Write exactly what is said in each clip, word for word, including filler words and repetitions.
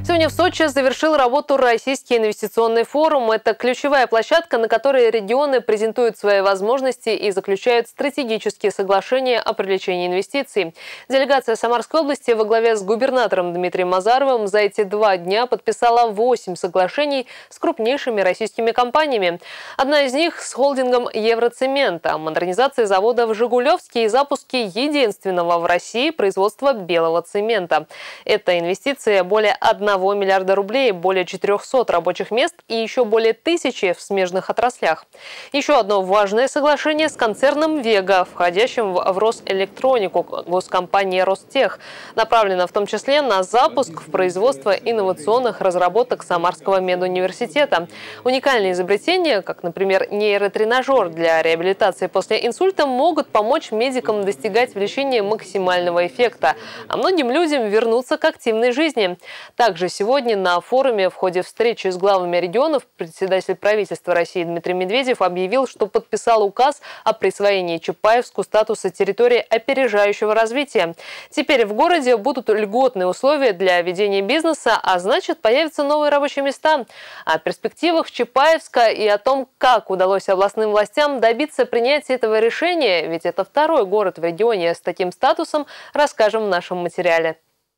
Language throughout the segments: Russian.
Сегодня в Сочи завершил работу Российский инвестиционный форум. Это ключевая площадка, на которой регионы презентуют свои возможности и заключают стратегические соглашения о привлечении инвестиций. Делегация Самарской области во главе с губернатором Дмитрием Мазаровым за эти два дня подписала восемь соглашений с крупнейшими российскими компаниями. Одна из них с холдингом «Евроцемент» о модернизации завода в Жигулевске и запуске единственного в России производства белого цемента. Это инвестиция более одного миллиарда рублей, более четырёхсот рабочих мест и еще более тысячи в смежных отраслях. Еще одно важное соглашение с концерном «Вега», входящим в Росэлектронику госкомпании «Ростех», направлено в том числе на запуск в производство инновационных разработок Самарского медуниверситета. Уникальные изобретения, как, например, нейротренажер для реабилитации после инсульта, могут помочь медикам достигать в лечении максимального эффекта, а многим людям вернуться к активной жизни. Также сегодня на форуме в ходе встречи с главами регионов председатель правительства России Дмитрий Медведев объявил, что подписал указ о присвоении Чапаевску статуса территории опережающего развития. Теперь в городе будут льготные условия для ведения бизнеса, а значит, появятся новые рабочие места. О перспективах Чапаевска и о том, как удалось областным властям добиться принятия этого решения, ведь это второй город в регионе с таким статусом, расскажем в нашем материале.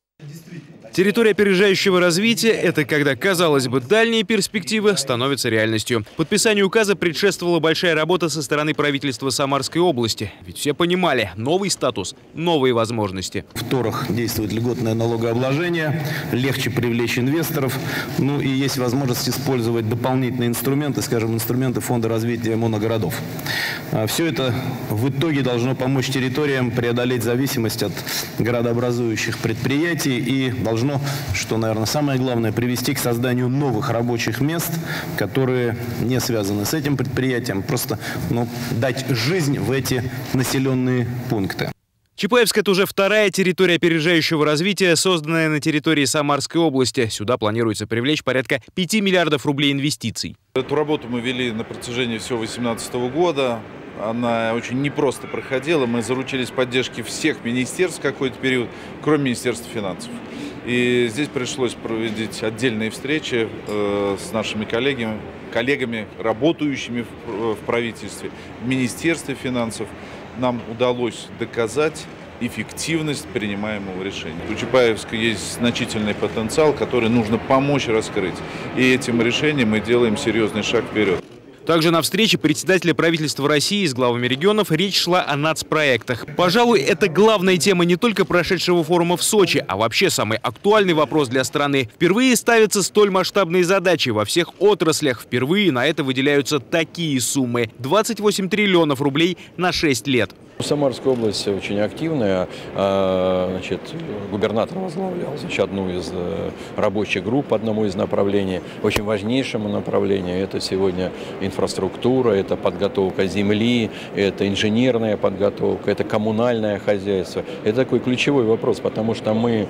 Территория опережающего развития – это когда, казалось бы, дальние перспективы становятся реальностью. Подписанию указа предшествовала большая работа со стороны правительства Самарской области. Ведь все понимали – новый статус, новые возможности. В торах действует льготное налогообложение, легче привлечь инвесторов. Ну и есть возможность использовать дополнительные инструменты, скажем, инструменты Фонда развития моногородов. Все это в итоге должно помочь территориям преодолеть зависимость от городообразующих предприятий и должно, что, наверное, самое главное, привести к созданию новых рабочих мест, которые не связаны с этим предприятием, просто ну, дать жизнь в эти населенные пункты. Чапаевск – это уже вторая территория опережающего развития, созданная на территории Самарской области. Сюда планируется привлечь порядка пяти миллиардов рублей инвестиций. Эту работу мы вели на протяжении всего две тысячи восемнадцатого года. Она очень непросто проходила. Мы заручились поддержки всех министерств в какой-то период, кроме Министерства финансов. И здесь пришлось проводить отдельные встречи э, с нашими коллегами, коллегами, работающими в, в правительстве, в Министерстве финансов. Нам удалось доказать эффективность принимаемого решения. У Чапаевска есть значительный потенциал, который нужно помочь раскрыть. И этим решением мы делаем серьезный шаг вперед. Также на встрече председателя правительства России с главами регионов речь шла о нацпроектах. Пожалуй, это главная тема не только прошедшего форума в Сочи, а вообще самый актуальный вопрос для страны. Впервые ставятся столь масштабные задачи во всех отраслях. Впервые на это выделяются такие суммы – двадцать восемь триллионов рублей на шесть лет. Самарская область очень активная. Значит, губернатор возглавлял значит, одну из рабочих групп по одному из направлений. Очень важнейшему направлению это сегодня инфраструктура, это подготовка земли, это инженерная подготовка, это коммунальное хозяйство. Это такой ключевой вопрос, потому что мы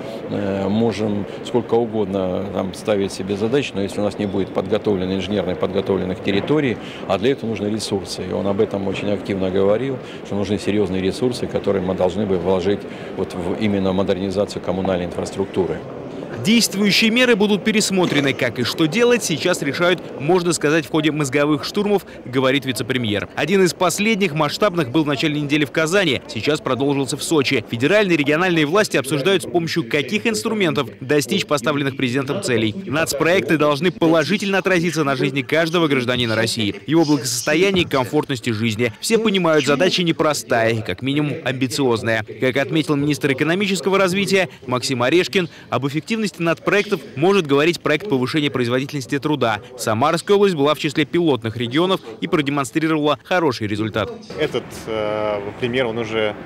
можем сколько угодно там, ставить себе задачи, но если у нас не будет подготовленной инженерной подготовленных территорий, а для этого нужны ресурсы. И он об этом очень активно говорил, что нужны серьезные серьезные ресурсы, которые мы должны бы вложить вот в именно модернизацию коммунальной инфраструктуры. Действующие меры будут пересмотрены. Как и что делать, сейчас решают, можно сказать, в ходе мозговых штурмов, говорит вице-премьер. Один из последних масштабных был в начале недели в Казани, сейчас продолжился в Сочи. Федеральные и региональные власти обсуждают, с помощью каких инструментов достичь поставленных президентом целей. Нацпроекты должны положительно отразиться на жизни каждого гражданина России, его благосостоянии и комфортности жизни. Все понимают, задача непростая и, как минимум, амбициозная. Как отметил министр экономического развития Максим Орешкин, об эффективности нацпроектов может говорить проект повышения производительности труда. Самарская область была в числе пилотных регионов и продемонстрировала хороший результат. Этот э, пример, он уже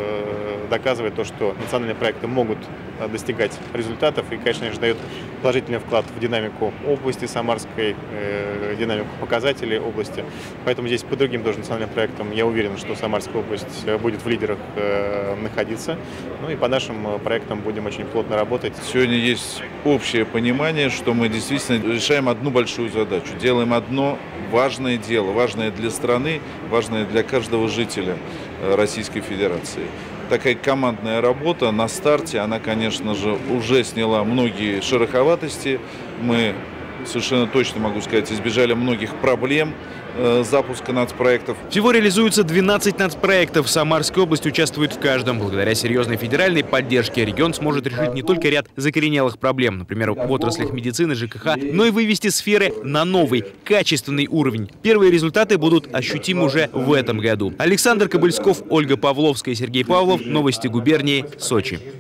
э, доказывает то, что национальные проекты могут достигать результатов и, конечно же, дает положительный вклад в динамику области Самарской, э, динамику показателей области. Поэтому здесь по другим тоже национальным проектам я уверен, что Самарская область будет в лидерах э, находиться. Ну и по нашим проектам будем очень плотно работать. Сегодня есть общее понимание, что мы действительно решаем одну большую задачу, делаем одно важное дело, важное для страны, важное для каждого жителя Российской Федерации. такая командная работа на старте, она, конечно же, уже сняла многие шероховатости. Мы, совершенно точно могу сказать, избежали многих проблем э, запуска нацпроектов. Всего реализуется двенадцать нацпроектов. Самарская область участвует в каждом. Благодаря серьезной федеральной поддержке регион сможет решить не только ряд закоренелых проблем, например, в отраслях медицины, ЖКХ, но и вывести сферы на новый, качественный уровень. Первые результаты будут ощутимы уже в этом году. Александр Кобыльсков, Ольга Павловская, Сергей Павлов. Новости губернии, Сочи.